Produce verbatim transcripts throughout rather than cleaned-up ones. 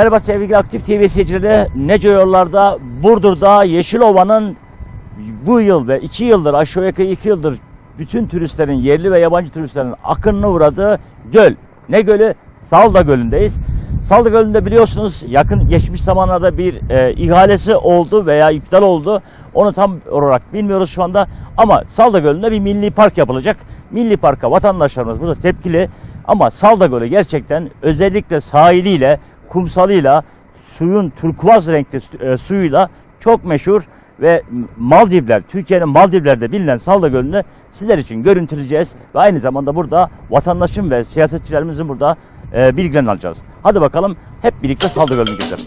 Merhaba sevgili Aktif T V seyircileri. Nece yollarda Burdur'da Yeşilova'nın bu yıl ve iki yıldır aşağı yukarı iki yıldır bütün turistlerin, yerli ve yabancı turistlerin akınına uğradığı göl. Ne gölü? Salda Gölü'ndeyiz. Salda Gölü'nde biliyorsunuz yakın geçmiş zamanlarda bir e, ihalesi oldu veya iptal oldu. Onu tam olarak bilmiyoruz şu anda. Ama Salda Gölü'nde bir milli park yapılacak. Milli parka vatandaşlarımız burada tepkili. Ama Salda Gölü gerçekten özellikle sahiliyle, kumsalıyla, suyun turkuaz renkli e, suyuyla çok meşhur ve Maldivler, Türkiye'nin Maldivler'de bilinen Salda Gölü'nü sizler için görüntüleyeceğiz ve aynı zamanda burada vatandaşın ve siyasetçilerimizin burada e, bilgilerini alacağız. Hadi bakalım hep birlikte Salda Gölü'nü gezelim.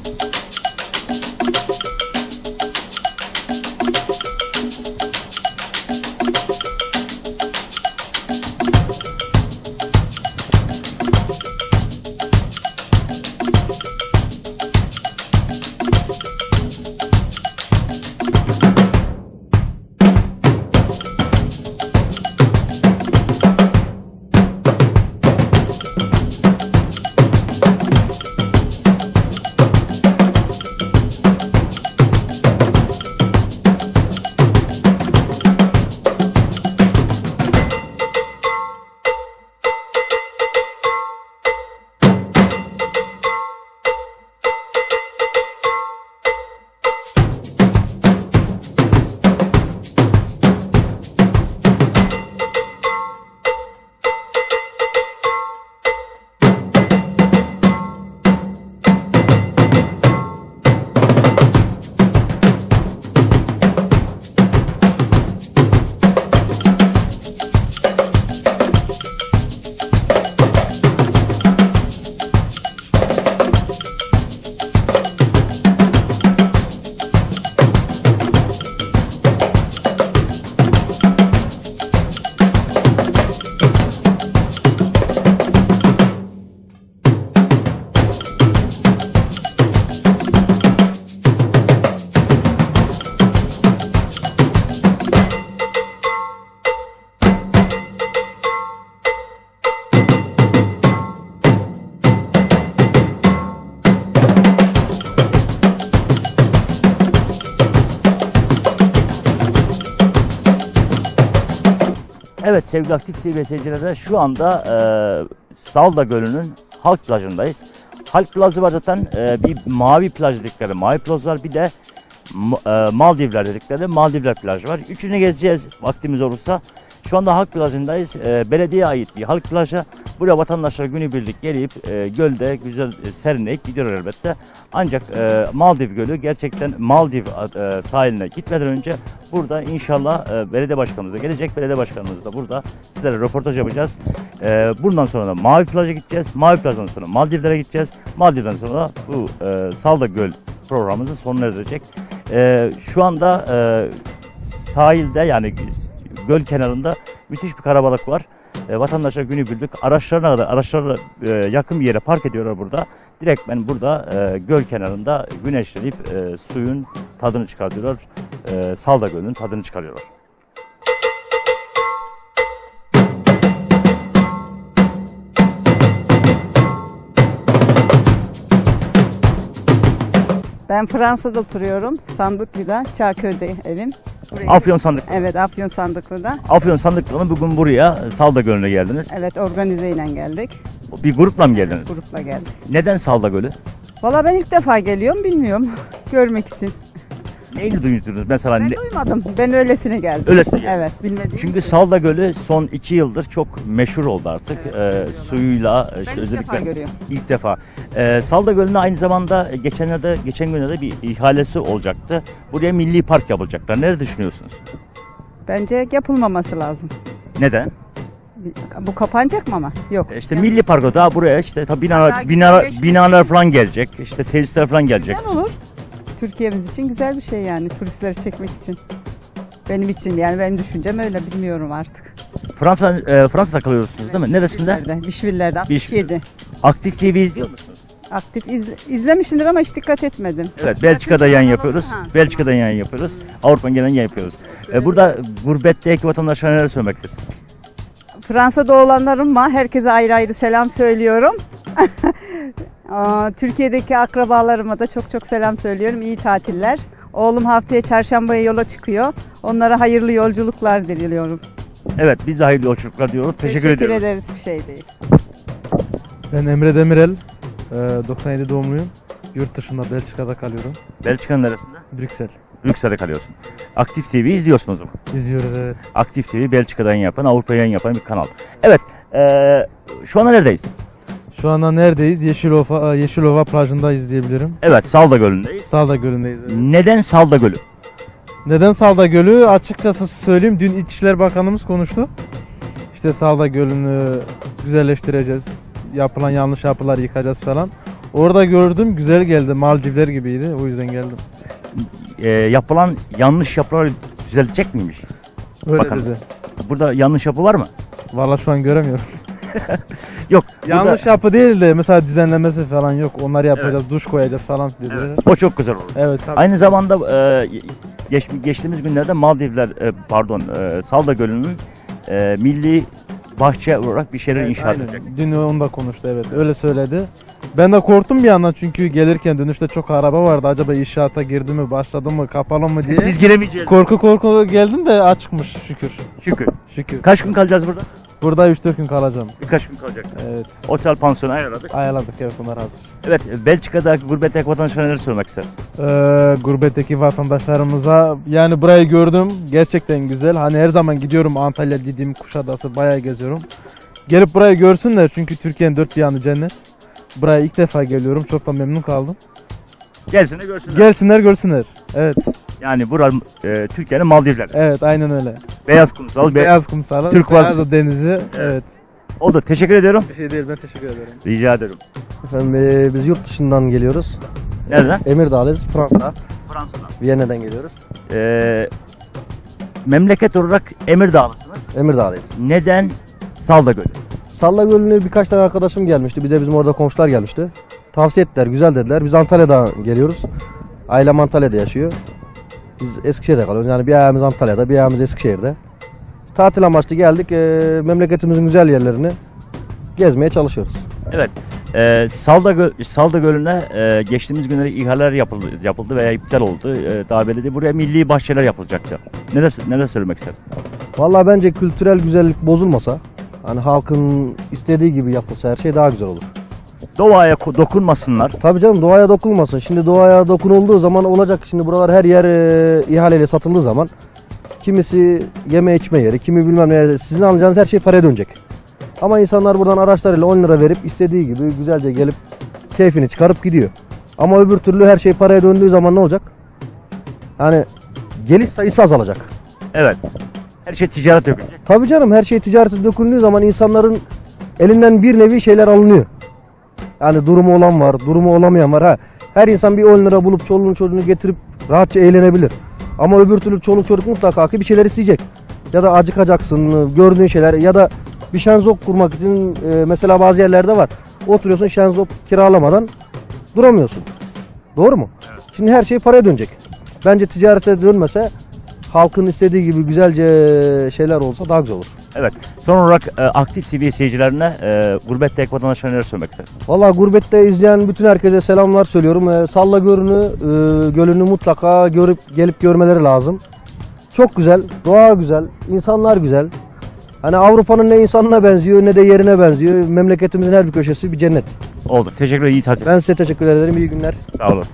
Evet sevgili Aktif T V seyircileri, şu anda e, Salda Gölü'nün halk plajındayız. Halk plajı var zaten, e, bir mavi plaj dedikleri mavi plaj var, bir de e, Maldivler dedikleri Maldivler plajı var. Üçünü gezeceğiz vaktimiz olursa. Şu anda halk plajındayız. E, belediyeye ait bir halk plajı. Buraya vatandaşlar günübirlik gelip e, gölde güzel e, serinleyip gidiyor elbette. Ancak e, Maldiv Gölü gerçekten Maldiv e, sahiline gitmeden önce burada inşallah e, belediye başkanımız da gelecek. Belediye başkanımız da burada sizlere röportaj yapacağız. E, bundan sonra da Mavi Plaj'a gideceğiz. Mavi Plaj'dan sonra Maldivlere gideceğiz. Maldiv'den sonra bu e, Salda Göl programımızın sonuna erecek. E, şu anda e, sahilde, yani göl kenarında müthiş bir kalabalık var. E, vatandaşlar günübirlik araçlarına kadar araçlarla e, yakın bir yere park ediyorlar burada. Direkt ben burada e, göl kenarında güneşlenip e, suyun tadını çıkartıyorlar. E, Salda Gölü'nün tadını çıkarıyorlar. Ben Fransa'da oturuyorum. Sandıklı'da, Çağköy'de evim. Buraya Afyon Sandıklı. Evet, Afyon Sandıklı'da. Afyon Sandıklı'nın bugün buraya Salda Gölü'ne geldiniz. Evet, organizeyle geldik. Bir grupla mı geldiniz? Grupla geldik. Neden Salda Gölü? Valla ben ilk defa geliyorum, bilmiyorum. Görmek için. Neyle duyuyorsunuz mesela? Ben ne... duymadım. Ben öylesine geldim. Öylesine geldim. Evet, bilmediğim. Çünkü Salda Gölü son iki yıldır çok meşhur oldu artık. Evet. Ee, suyuyla. Ben işte ilk özellikle defa görüyorum. İlk defa. Ee, Salda Gölü'ne aynı zamanda geçenlerde, geçen günlerde bir ihalesi olacaktı. Buraya milli park yapılacaklar. Nerede düşünüyorsunuz? Bence yapılmaması lazım. Neden? Bu kapanacak mı ama? Yok. İşte milli park daha buraya işte tabii binalar, Daha binalar, güzelleşmiş. binalar falan gelecek. İşte tesisler falan gelecek. Güzel olur. Türkiye'miz için güzel bir şey yani, turistleri çekmek için. Benim için yani, benim düşüncem öyle, bilmiyorum artık. Fransa e, Fransa'da kalıyorsunuz Evet, değil mi? Neresinde? Bişvillerde, Bişvillerde altmış yedi. Aktif T V izliyor musunuz? Aktif izle, izlemişsindir ama hiç dikkat etmedim. Evet, Belçika'da yayın yapıyoruz. Belçika'dan yayın yapıyoruz. Avrupa'dan gelen yayın yapıyoruz. Ee, burada gurbetteki vatandaşlara neler söylemek istersin? Fransa'da olanlarıma herkese ayrı ayrı selam söylüyorum. Aa, Türkiye'deki akrabalarıma da çok çok selam söylüyorum. İyi tatiller. Oğlum haftaya çarşambaya yola çıkıyor. Onlara hayırlı yolculuklar diliyorum. Evet, biz de hayırlı yolculuklar diyoruz. Teşekkür, Teşekkür ediyoruz. ederiz, bir şey değil. Ben Emre Demirel, e, doksan yedi doğumluyum. Yurt dışında Belçika'da kalıyorum. Belçika'nın neresinde? Brüksel. Brüksel'de kalıyorsun. Aktif T V izliyorsun o zaman. İzliyoruz, evet. Aktif T V Belçika'dan yapan, Avrupa'ya yayın yapan bir kanal. Evet, eee şu anda neredeyiz? Şu anda neredeyiz? Yeşilova, Yeşilova plajındayız diyebilirim. Evet, Salda Gölü'ndeyiz. Salda Gölü'ndeyiz. Evet. Neden Salda Gölü? Neden Salda Gölü? Açıkçası söyleyeyim, dün İçişleri Bakanımız konuştu. İşte Salda Gölü'nü güzelleştireceğiz. Yapılan yanlış yapılar yıkacağız falan. Orada gördüm, güzel geldi. Maldivler gibiydi. O yüzden geldim. Eee, yapılan yanlış yapılar düzelecek miymiş? Öyle Bakalım. dedi. Burada yanlış yapı var mı? Vallahi şu an göremiyorum. Yok. burada- Yanlış yapı değil de mesela düzenlemesi falan yok. Onları yapacağız, duş koyacağız falan dedi. Evet, Evet, o çok güzel olur. tabii. Aynı zamanda eee, geç, geçtiğimiz günlerde Maldivler, e, pardon, e, Salda Gölü'nün e, milli bahçe olarak bir şeyler Evet, inşa aynen. edilecek. Dün onu da konuştu, evet, öyle söyledi. Ben de korktum bir yandan çünkü gelirken dönüşte çok araba vardı. Acaba inşaata girdi mi, başladı mı, kapalı mı diye. Biz giremeyeceğiz. Korku korku geldim de açıkmış şükür. Şükür. Şükür. Kaç gün kalacağız burada? Burada üç dört gün kalacağım. Birkaç gün kalacak. Evet. Otel, pansiyon ayarladık. Ayarladık, evet, bunlar hazır. Evet, Belçika'daki gurbette vatandaşlara neler söylemek istersin? Ee, gurbetteki vatandaşlarımıza, yani burayı gördüm, gerçekten güzel. Hani her zaman gidiyorum, Antalya, Didim, Kuşadası bayağı geziyorum. Gelip burayı görsünler çünkü Türkiye'nin dört bir yanı cennet. Buraya ilk defa geliyorum, çok da memnun kaldım. Gelsin de görsünler. Gelsinler görsünler. Evet, Yani burası e, Türkiye'nin Maldivleri. evet, aynen öyle. Beyaz kumsal. Be- Beyaz kumsalı, Turkuaz. beyaz denizi, evet. Oldu. Teşekkür ediyorum. Bir şey değil, ben teşekkür ederim. Rica ederim. Efendim e, biz yurt dışından geliyoruz. Nereden? Emirdağ'dayız, Fransa. Fransa'dan. Viyana'dan geliyoruz. E, memleket olarak Emirdağlısınız. Emirdağ'dayız. Neden Salda Gölü? Salla Gölü'ne birkaç tane arkadaşım gelmişti. Bir de bizim orada komşular gelmişti. Tavsiye ettiler, güzel dediler. Biz Antalya'dan geliyoruz. Ailem Antalya'da yaşıyor. Biz Eskişehir'de kalıyoruz. Yani bir ayağımız Antalya'da, bir ayağımız Eskişehir'de. Tatil amaçlı geldik. E, memleketimizin güzel yerlerini gezmeye çalışıyoruz. Evet. E, Salda, Gö- Salda Gölü'ne e, geçtiğimiz günlerde ihaleler yapıldı, yapıldı veya iptal oldu. E, daha belli değil. Buraya milli bahçeler yapılacaktı. Neler, neler söylemek istersin? Vallahi bence kültürel güzellik bozulmasa, hani halkın istediği gibi yapılsa her şey daha güzel olur. Doğaya ko- dokunmasınlar. Tabii canım, doğaya dokunmasın. Şimdi doğaya dokunulduğu zaman olacak. Şimdi buralar her yer e, ihaleyle satıldığı zaman kimisi yeme içme yeri, kimi bilmem ne yeri. Sizin alacağınız her şey paraya dönecek. Ama insanlar buradan araçlarıyla on lira verip istediği gibi güzelce gelip keyfini çıkarıp gidiyor. Ama öbür türlü her şey paraya döndüğü zaman ne olacak? Yani geliş sayısı azalacak. Evet. Her şey ticaret dökülecek. Tabii canım, her şey ticarete döküldüğü zaman insanların elinden bir nevi şeyler alınıyor. Yani durumu olan var, durumu olamayan var. Ha, her insan bir on lira bulup çoluğunu çocuğunu getirip rahatça eğlenebilir. Ama öbür türlü çoluk çocuk mutlaka ki bir şeyler isteyecek. Ya da acıkacaksın, gördüğün şeyler ya da bir şenzop kurmak için e, mesela bazı yerlerde var. Oturuyorsun, şenzop kiralamadan duramıyorsun. Doğru mu? Evet. Şimdi her şey paraya dönecek. Bence ticarete dönmese, halkın istediği gibi güzelce şeyler olsa daha güzel olur. Evet. Son olarak e, Aktif T V seyircilerine e, gurbette vatandaşlara neler söylemek istersin? Valla gurbette izleyen bütün herkese selamlar söylüyorum. E, Salla Gölü'nü, e, gölünü mutlaka görüp gelip görmeleri lazım. Çok güzel, doğa güzel, insanlar güzel. Hani Avrupa'nın ne insanına benziyor ne de yerine benziyor. Memleketimizin her bir köşesi bir cennet. Oldu. Teşekkür ederim. İyi tatil. Ben size teşekkür ederim. İyi günler. Sağ olasın.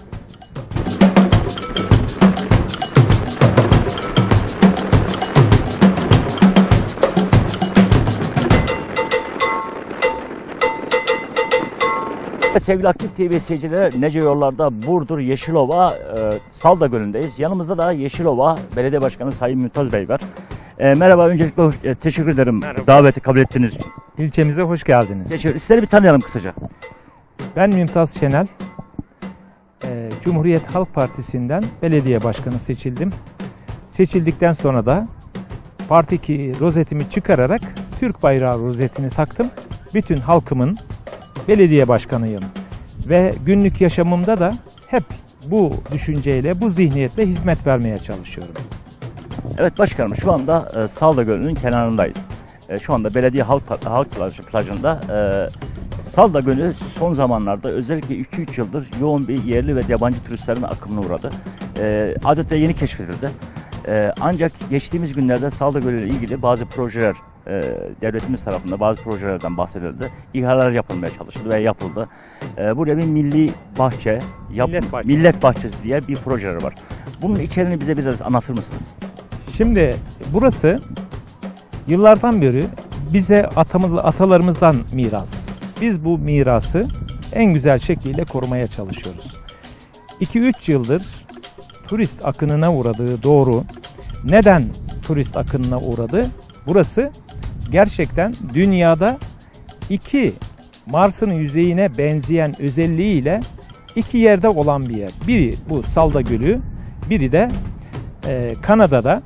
Evet, sevgili Aktif T V seyircileri, Nece Yollar'da Burdur Yeşilova e, Salda Gölü'ndeyiz. Yanımızda da Yeşilova Belediye Başkanı Sayın Mümtaz Bey var. E, merhaba, öncelikle hoş, e, teşekkür ederim Merhaba. daveti kabul ettiğiniz için. İlçemize hoş geldiniz. Teşekkür. Sizleri bir tanıyalım kısaca. Ben Mümtaz Şenel. Ee, Cumhuriyet Halk Partisi'nden belediye başkanı seçildim. Seçildikten sonra da partiki rozetimi çıkararak Türk bayrağı rozetini taktım. Bütün halkımın belediye başkanıyım. Ve günlük yaşamımda da hep bu düşünceyle, bu zihniyetle hizmet vermeye çalışıyorum. Evet başkanım, şu anda e, Salda Gölü'nün kenarındayız. E, şu anda belediye halk, halk plajı, plajında e, Salda Gölü son zamanlarda özellikle iki üç yıldır yoğun bir yerli ve yabancı turistlerin akımına uğradı. E, adeta yeni keşfedildi. E, ancak geçtiğimiz günlerde Salda Gölü ile ilgili bazı projeler e, devletimiz tarafından bazı projelerden bahsedildi. İhaleler yapılmaya çalışıldı ve yapıldı. E, buraya bir milli bahçe, yap, Millet bahçesi. millet bahçesi diye bir projeler var. Bunun içeriğini bize biraz anlatır mısınız? Şimdi burası yıllardan beri bize atamız, atalarımızdan miras. Biz bu mirası en güzel şekliyle korumaya çalışıyoruz. iki üç yıldır turist akınına uğradığı doğru. Neden turist akınına uğradı? Burası gerçekten dünyada iki Mars'ın yüzeyine benzeyen özelliğiyle iki yerde olan bir yer. Biri bu Salda Gölü, biri de e, Kanada'da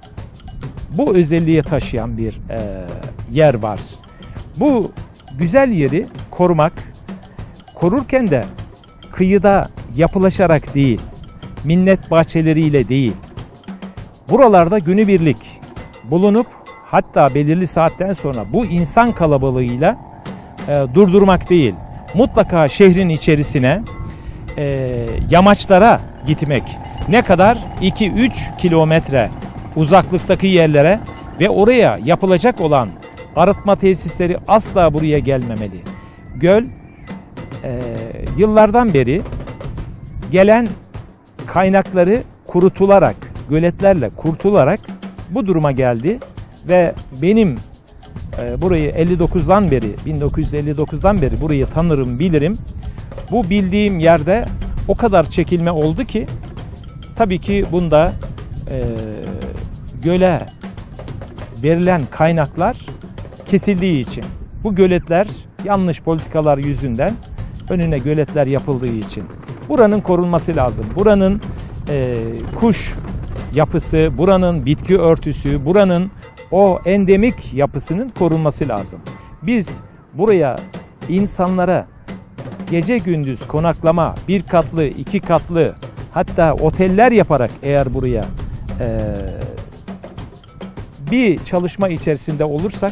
bu özelliği taşıyan bir e, yer var. Bu güzel yeri korumak, korurken de kıyıda yapılaşarak değil, millet bahçeleriyle değil, buralarda günübirlik bulunup hatta belirli saatten sonra bu insan kalabalığıyla e, durdurmak değil, mutlaka şehrin içerisine, e, yamaçlara gitmek. Ne kadar? iki üç kilometre uzaklıktaki yerlere ve oraya yapılacak olan arıtma tesisleri asla buraya gelmemeli. Göl e, yıllardan beri gelen kaynakları kurutularak, göletlerle kurutularak bu duruma geldi ve benim e, burayı elli dokuzdan beri, bin dokuz yüz elli dokuzdan beri burayı tanırım, bilirim. Bu bildiğim yerde o kadar çekilme oldu ki tabii ki bunda e, göle verilen kaynaklar kesildiği için, bu göletler yanlış politikalar yüzünden önüne göletler yapıldığı için buranın korunması lazım. Buranın e, kuş yapısı, buranın bitki örtüsü, buranın o endemik yapısının korunması lazım. Biz buraya insanlara gece gündüz konaklama, bir katlı, iki katlı, hatta oteller yaparak eğer buraya e, bir çalışma içerisinde olursak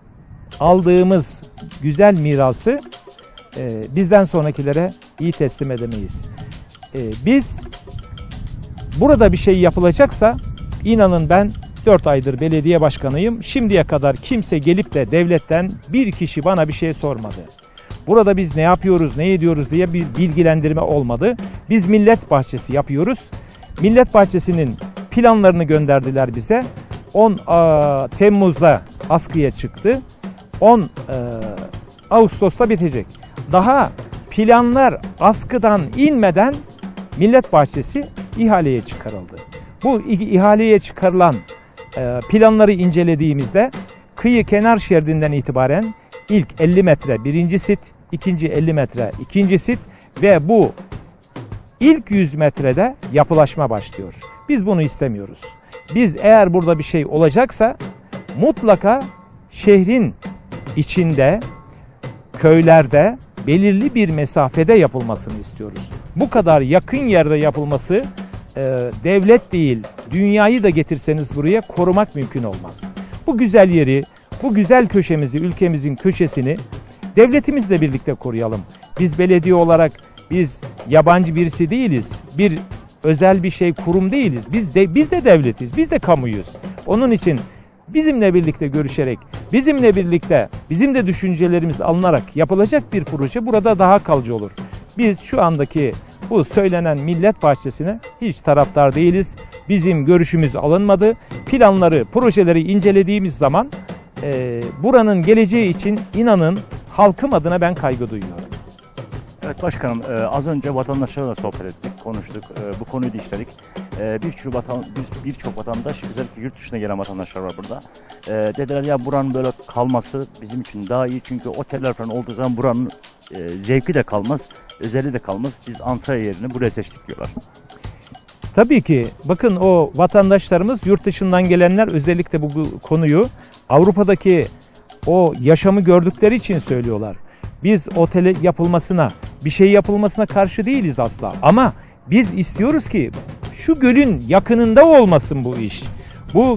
aldığımız güzel mirası e, bizden sonrakilere iyi teslim edemeyiz. E, biz burada bir şey yapılacaksa inanın ben dört aydır belediye başkanıyım. Şimdiye kadar kimse gelip de devletten bir kişi bana bir şey sormadı. Burada biz ne yapıyoruz, ne ediyoruz diye bir bilgilendirme olmadı. Biz millet bahçesi yapıyoruz. Millet bahçesinin planlarını gönderdiler bize. on Temmuz'da askıya çıktı. on Ağustos'ta bitecek. Daha planlar askıdan inmeden millet bahçesi ihaleye çıkarıldı. Bu ihaleye çıkarılan planları incelediğimizde kıyı kenar şeridinden itibaren ilk elli metre birinci sit, ikinci elli metre ikinci sit ve bu ilk yüz metrede yapılaşma başlıyor. Biz bunu istemiyoruz. Biz eğer burada bir şey olacaksa mutlaka şehrin içinde, köylerde belirli bir mesafede yapılmasını istiyoruz. Bu kadar yakın yerde yapılması e, devlet değil, dünyayı da getirseniz buraya korumak mümkün olmaz. Bu güzel yeri, bu güzel köşemizi, ülkemizin köşesini devletimizle birlikte koruyalım. Biz belediye olarak biz yabancı birisi değiliz. Bir özel bir şey, kurum değiliz. Biz de biz de devletiz. Biz de kamuyuz. Onun için bizimle birlikte görüşerek, bizimle birlikte, bizim de düşüncelerimiz alınarak yapılacak bir proje burada daha kalıcı olur. Biz şu andaki bu söylenen millet bahçesine hiç taraftar değiliz. Bizim görüşümüz alınmadı. Planları, projeleri incelediğimiz zaman e, buranın geleceği için inanın halkım adına ben kaygı duyuyorum. Evet başkanım, e, az önce vatandaşlarla sohbet ettik, konuştuk, e, bu konuyu da işledik. E, Birçok vatan, bir, birçok vatandaş, özellikle yurt dışına gelen vatandaşlar var burada. E, dediler ya buranın böyle kalması bizim için daha iyi, çünkü oteller falan olduğu zaman buranın e, zevki de kalmaz, özelliği de kalmaz. Biz Antalya yerini buraya seçtik diyorlar. Tabii ki bakın o vatandaşlarımız, yurt dışından gelenler özellikle bu, bu konuyu Avrupa'daki o yaşamı gördükleri için söylüyorlar. Biz otele yapılmasına, bir şey yapılmasına karşı değiliz asla. Ama biz istiyoruz ki şu gölün yakınında olmasın bu iş. Bu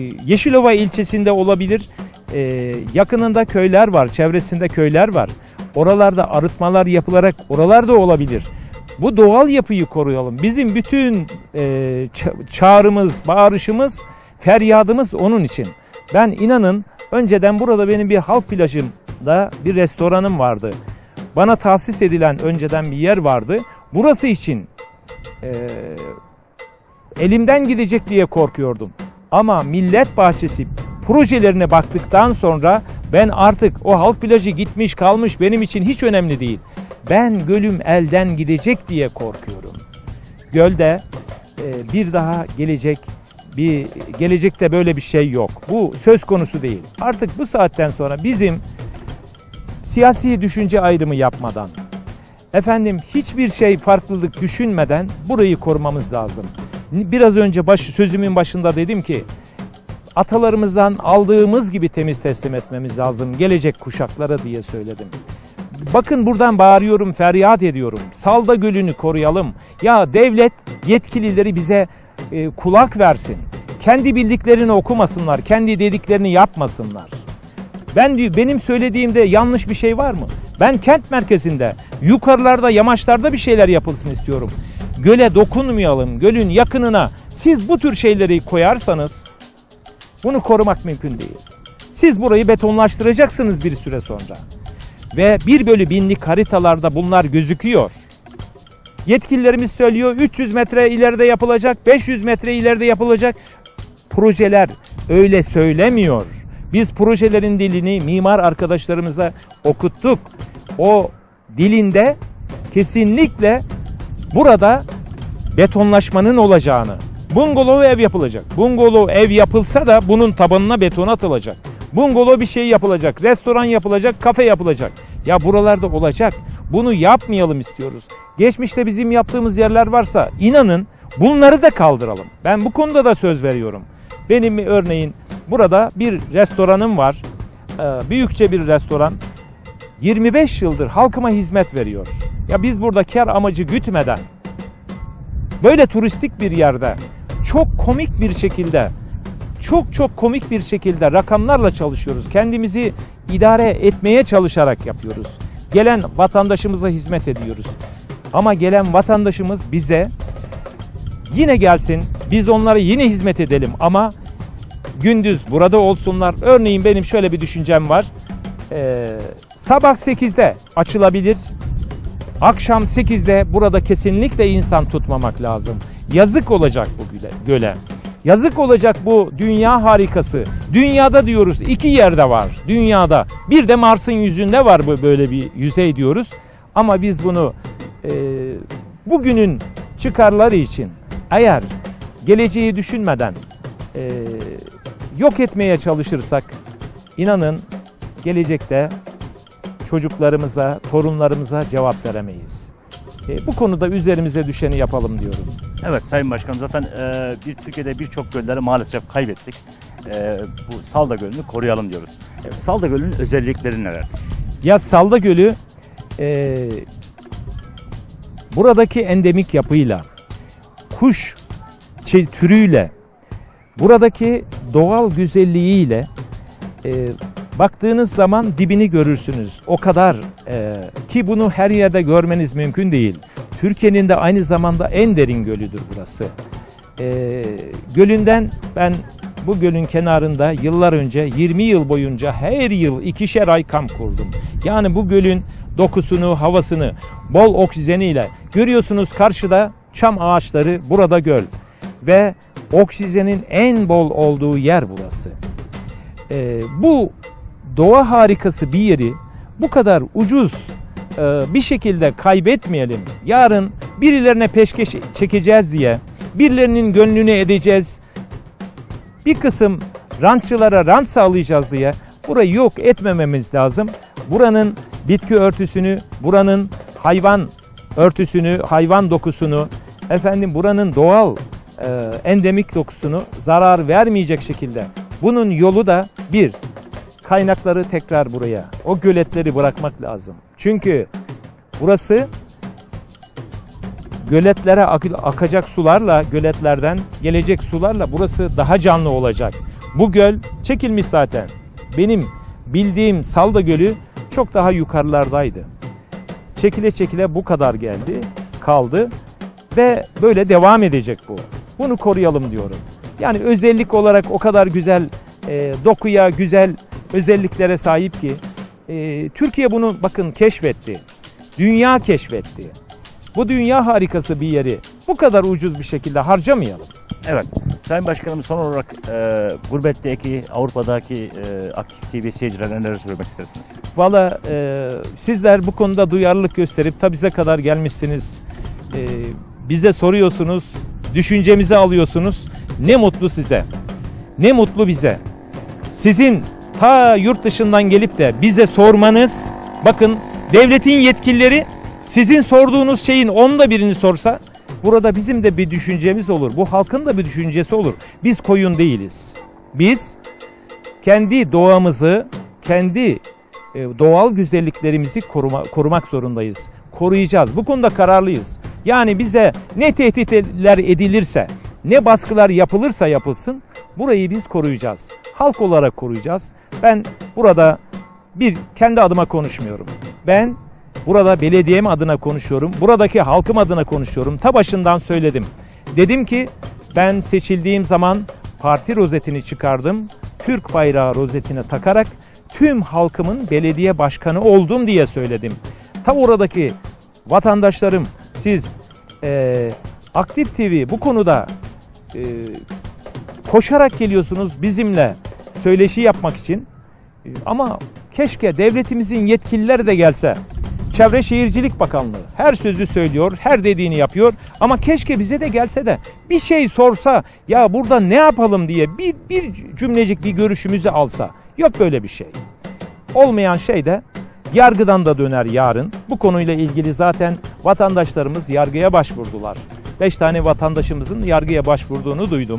Yeşilova ilçesinde olabilir. Ee, yakınında köyler var, çevresinde köyler var. oralarda arıtmalar yapılarak oralarda olabilir. Bu doğal yapıyı koruyalım. Bizim bütün e, ça- çağrımız, bağırışımız, feryadımız onun için. Ben inanın önceden burada benim bir halk plajımda bir restoranım vardı. Bana tahsis edilen önceden bir yer vardı. Burası için e, elimden gidecek diye korkuyordum. Ama Millet Bahçesi projelerine baktıktan sonra ben artık o halk plajı gitmiş kalmış benim için hiç önemli değil. Ben gölüm elden gidecek diye korkuyorum. Gölde e, bir daha gelecek, bir gelecekte böyle bir şey yok. Bu söz konusu değil. Artık bu saatten sonra bizim siyasi düşünce ayrımı yapmadan, efendim hiçbir şey farklılık düşünmeden burayı korumamız lazım. Biraz önce baş, sözümün başında dedim ki atalarımızdan aldığımız gibi temiz teslim etmemiz lazım gelecek kuşaklara diye söyledim. Bakın buradan bağırıyorum, feryat ediyorum. Salda Gölü'nü koruyalım. Ya devlet yetkilileri bize e, kulak versin. Kendi bildiklerini okumasınlar, kendi dediklerini yapmasınlar. Ben benim söylediğimde yanlış bir şey var mı? Ben kent merkezinde, yukarılarda, yamaçlarda bir şeyler yapılsın istiyorum. Göle dokunmayalım, gölün yakınına siz bu tür şeyleri koyarsanız bunu korumak mümkün değil. Siz burayı betonlaştıracaksınız bir süre sonra. Ve bir bölü binlik haritalarda bunlar gözüküyor. Yetkililerimiz söylüyor üç yüz metre ileride yapılacak, beş yüz metre ileride yapılacak. Projeler öyle söylemiyor. Biz projelerin dilini mimar arkadaşlarımıza okuttuk. O dilinde kesinlikle burada betonlaşmanın olacağını, bungalov ev yapılacak. Bungalov ev yapılsa da bunun tabanına beton atılacak. Bungalov bir şey yapılacak, restoran yapılacak, kafe yapılacak. Ya buralarda olacak. Bunu yapmayalım istiyoruz. Geçmişte bizim yaptığımız yerler varsa inanın bunları da kaldıralım. Ben bu konuda da söz veriyorum. Benim örneğin burada bir restoranım var. Büyükçe bir restoran. yirmi beş yıldır halkıma hizmet veriyor. Ya biz burada kar amacı gütmeden böyle turistik bir yerde çok komik bir şekilde çok çok komik bir şekilde rakamlarla çalışıyoruz. Kendimizi idare etmeye çalışarak yapıyoruz. Gelen vatandaşımıza hizmet ediyoruz. Ama gelen vatandaşımız bize yine gelsin, biz onlara yine hizmet edelim ama gündüz burada olsunlar. Örneğin benim şöyle bir düşüncem var. Ee, sabah sekizde açılabilir. Akşam sekizde burada kesinlikle insan tutmamak lazım. Yazık olacak bu göle. Yazık olacak bu dünya harikası. Dünyada diyoruz iki yerde var. Dünyada. Bir de Mars'ın yüzünde var bu böyle bir yüzey diyoruz. Ama biz bunu e, bugünün çıkarları için eğer geleceği düşünmeden e, yok etmeye çalışırsak inanın gelecekte çocuklarımıza, torunlarımıza cevap veremeyiz. E, bu konuda üzerimize düşeni yapalım diyorum. Evet Sayın Başkanım, zaten e, bir Türkiye'de birçok gölleri maalesef kaybettik. E, bu Salda Gölü'nü koruyalım diyoruz. E, Salda Gölü'nün özellikleri neler? Ya Salda Gölü e, buradaki endemik yapıyla, kuş türüyle, buradaki doğal güzelliğiyle e, baktığınız zaman dibini görürsünüz. O kadar e, ki bunu her yerde görmeniz mümkün değil. Türkiye'nin de aynı zamanda en derin gölüdür burası. E, gölünden ben bu gölün kenarında yıllar önce yirmi yıl boyunca her yıl ikişer ay kamp kurdum. Yani bu gölün dokusunu, havasını, bol oksijeniyle görüyorsunuz karşıda çam ağaçları, burada göl. Ve oksijenin en bol olduğu yer burası. E, bu doğa harikası bir yeri bu kadar ucuz e, bir şekilde kaybetmeyelim. Yarın birilerine peşkeş çekeceğiz diye, birilerinin gönlünü edeceğiz, bir kısım rantçılara rant sağlayacağız diye burayı yok etmememiz lazım. Buranın bitki örtüsünü, buranın hayvan örtüsünü, hayvan dokusunu, efendim buranın doğal e, endemik dokusunu zarar vermeyecek şekilde. Bunun yolu da bir, kaynakları tekrar buraya, o göletleri bırakmak lazım. Çünkü burası göletlere akacak sularla, göletlerden gelecek sularla burası daha canlı olacak. Bu göl çekilmiş zaten. Benim bildiğim Salda Gölü çok daha yukarılardaydı. Çekile çekile bu kadar geldi, kaldı ve böyle devam edecek bu. Bunu koruyalım diyorum. Yani özellik olarak o kadar güzel e, dokuya, güzel özelliklere sahip ki e, Türkiye bunu bakın keşfetti. Dünya keşfetti. Bu dünya harikası bir yeri bu kadar ucuz bir şekilde harcamayalım. Evet. Sayın Başkanım, son olarak e, gurbetteki, Avrupa'daki e, Aktif T V seyircilerine neler söylemek istersiniz? Valla e, sizler bu konuda duyarlılık gösterip ta bize kadar gelmişsiniz. E, bize soruyorsunuz, düşüncemizi alıyorsunuz. Ne mutlu size. Ne mutlu bize. Sizin ta yurt dışından gelip de bize sormanız, bakın devletin yetkilileri sizin sorduğunuz şeyin onda birini sorsa, burada bizim de bir düşüncemiz olur. Bu halkın da bir düşüncesi olur. Biz koyun değiliz. Biz kendi doğamızı, kendi doğal güzelliklerimizi koruma, korumak zorundayız. Koruyacağız. Bu konuda kararlıyız. Yani bize ne tehditler edilirse, ne baskılar yapılırsa yapılsın, burayı biz koruyacağız. Halk olarak koruyacağız. Ben burada bir kendi adıma konuşmuyorum. Ben burada belediyem adına konuşuyorum. Buradaki halkım adına konuşuyorum. Ta başından söyledim. Dedim ki ben seçildiğim zaman parti rozetini çıkardım. Türk bayrağı rozetine takarak tüm halkımın belediye başkanı oldum diye söyledim. Ta oradaki vatandaşlarım, siz e, Aktif T V bu konuda e, koşarak geliyorsunuz bizimle söyleşi yapmak için. E, ama keşke devletimizin yetkilileri de gelse. Çevre Şehircilik Bakanlığı her sözü söylüyor, her dediğini yapıyor ama keşke bize de gelse de bir şey sorsa, ya burada ne yapalım diye bir, bir cümlecik bir görüşümüzü alsa. Yok böyle bir şey. Olmayan şey de yargıdan da döner yarın. Bu konuyla ilgili zaten vatandaşlarımız yargıya başvurdular. Beş tane vatandaşımızın yargıya başvurduğunu duydum.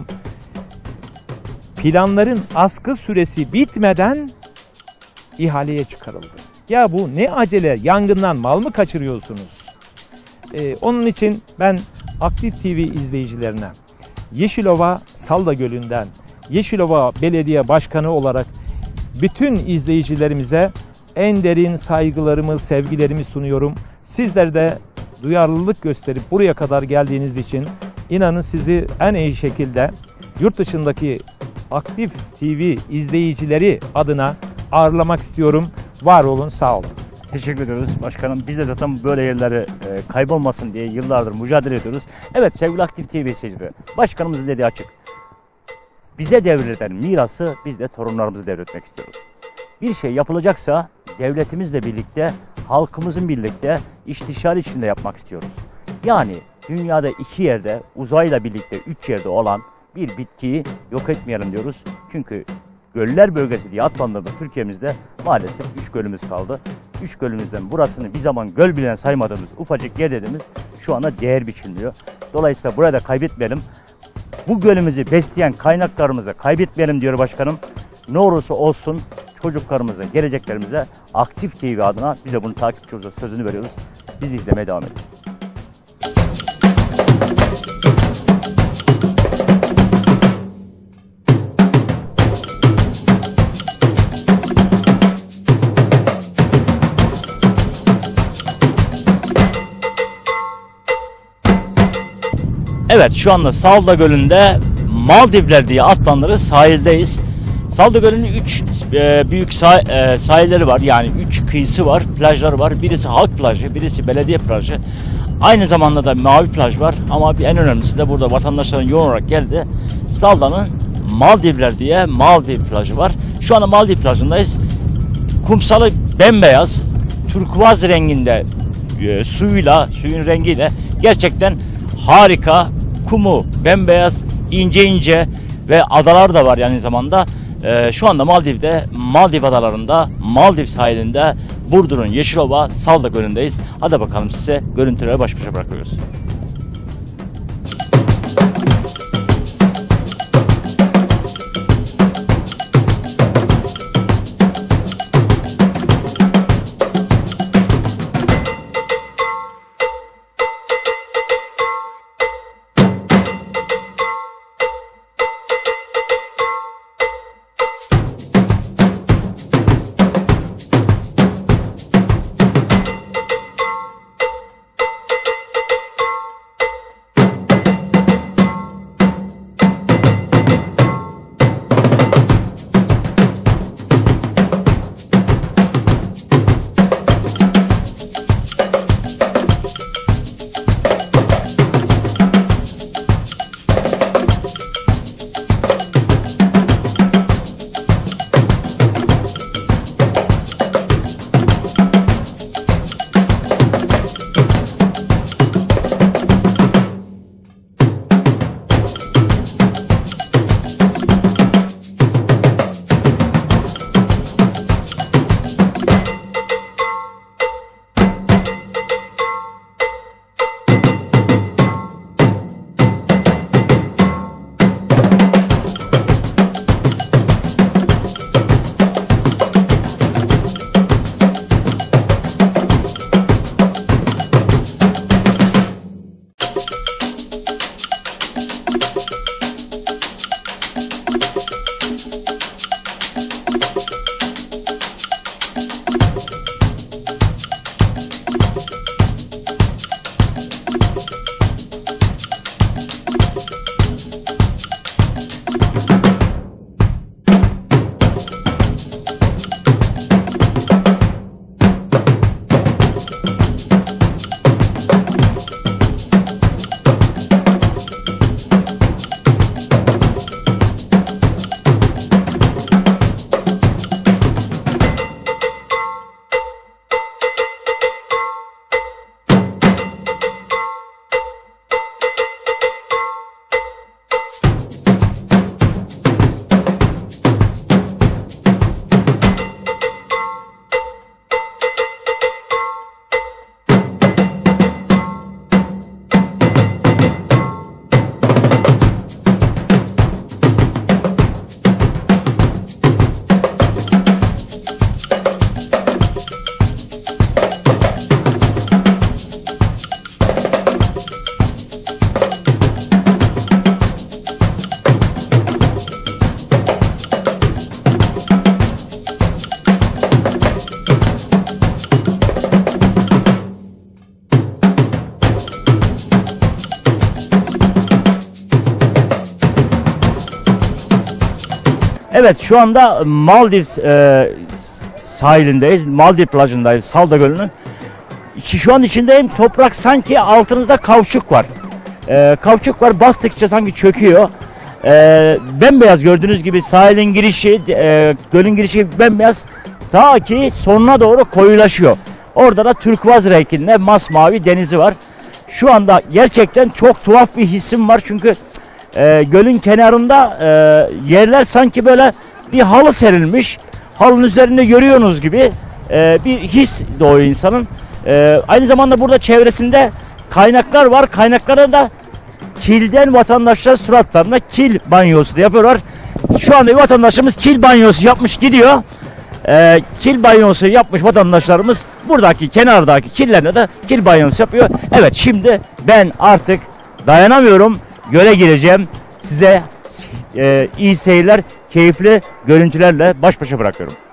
Planların askı süresi bitmeden ihaleye çıkarıldı. Ya bu ne acele, yangından mal mı kaçırıyorsunuz? Ee, onun için ben Aktif T V izleyicilerine, Yeşilova Salda Gölü'nden, Yeşilova Belediye Başkanı olarak bütün izleyicilerimize en derin saygılarımı, sevgilerimi sunuyorum. Sizler de duyarlılık gösterip buraya kadar geldiğiniz için inanın sizi en iyi şekilde yurt dışındaki Aktif T V izleyicileri adına ağırlamak istiyorum. Var olun, sağ olun. Teşekkür ediyoruz başkanım. Biz de zaten böyle yerleri e, kaybolmasın diye yıllardır mücadele ediyoruz. Evet sevgili Aktif T V seyircileri, başkanımızın dediği açık. Bize devreden mirası biz de torunlarımızı devretmek istiyoruz. Bir şey yapılacaksa devletimizle birlikte, halkımızın birlikte istişare içinde yapmak istiyoruz. Yani dünyada iki yerde, uzayla birlikte üç yerde olan bir bitkiyi yok etmeyelim diyoruz. Çünkü Göller bölgesi diye adlandırıldı Türkiye'mizde maalesef üç gölümüz kaldı. Üç gölümüzden burasını bir zaman göl bilen saymadığımız ufacık yer dediğimiz şu anda değer biçilmiyor. Dolayısıyla buraya da kaybetmeyelim. Bu gölümüzü besleyen kaynaklarımızı kaybetmeyelim diyor başkanım. Ne olursa olsun çocuklarımıza, geleceklerimize Aktif T V adına bize bunu takipçi olacağız sözünü veriyoruz. Biz izlemeye devam ediyoruz. Evet, şu anda Salda Gölü'nde Maldivler diye adlandırılır sahildeyiz. Salda Gölü'nün üç e, büyük sah e, sahilleri var. Yani üç kıyısı var, plajları var. Birisi halk plajı, birisi belediye plajı. Aynı zamanda da mavi plaj var. Ama en önemlisi de burada vatandaşların yoğun olarak geldi. Salda'nın Maldivler diye Maldiv plajı var. Şu anda Maldiv plajındayız. Kumsalı bembeyaz, turkuaz renginde e, suyuyla, suyun rengiyle gerçekten harika. Kumu bembeyaz, ince ince ve adalar da var aynı zamanda. Ee, şu anda Maldiv'de, Maldiv adalarında, Maldiv sahilinde, Burdur'un Yeşilova Salda Gölü'ndeyiz. Hadi bakalım size görüntüleri baş başa bırakıyoruz. Evet, şu anda Maldiv e, sahilindeyiz. Maldiv plajındayız, Salda Gölü'nün. Şu şu an içindeyim. Toprak sanki altınızda kauçuk var. E, kauçuk var, bastıkça sanki çöküyor. E, bembeyaz gördüğünüz gibi sahilin girişi, e, gölün girişi bembeyaz. Ta ki sonuna doğru koyulaşıyor. Orada da turkuaz renkinde masmavi denizi var. Şu anda gerçekten çok tuhaf bir hissim var çünkü e, gölün kenarında e, yerler sanki böyle bir halı serilmiş. Halının üzerinde görüyorsunuz gibi e, bir his doğuyor insanın. E, aynı zamanda burada çevresinde kaynaklar var. Kaynaklarda da kilden vatandaşlar suratlarına kil banyosu da yapıyorlar. Şu anda bir vatandaşımız kil banyosu yapmış gidiyor. E, kil banyosu yapmış vatandaşlarımız buradaki kenardaki killerine de kil banyosu yapıyor. Evet, şimdi ben artık dayanamıyorum. Göle gireceğim. Size e, iyi seyirler, keyifli görüntülerle baş başa bırakıyorum.